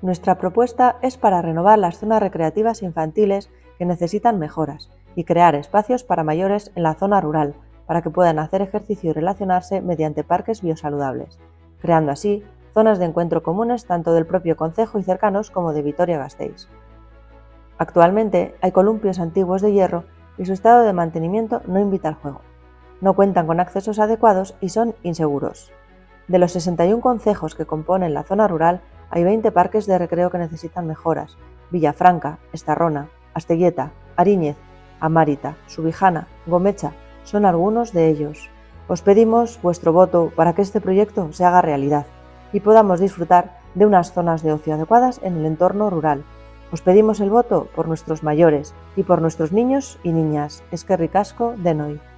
Nuestra propuesta es para renovar las zonas recreativas infantiles que necesitan mejoras y crear espacios para mayores en la zona rural, para que puedan hacer ejercicio y relacionarse mediante parques biosaludables, creando así zonas de encuentro comunes tanto del propio concejo y cercanos como de Vitoria-Gasteiz. Actualmente hay columpios antiguos de hierro y su estado de mantenimiento no invita al juego. No cuentan con accesos adecuados y son inseguros. De los 61 concejos que componen la zona rural, hay 20 parques de recreo que necesitan mejoras: Villafranca, Estarrona, Asteguieta, Ariñez, Amárita, Subijana, Gomecha son algunos de ellos. Os pedimos vuestro voto para que este proyecto se haga realidad y podamos disfrutar de unas zonas de ocio adecuadas en el entorno rural. Os pedimos el voto por nuestros mayores y por nuestros niños y niñas. Eskerrik asko denoi.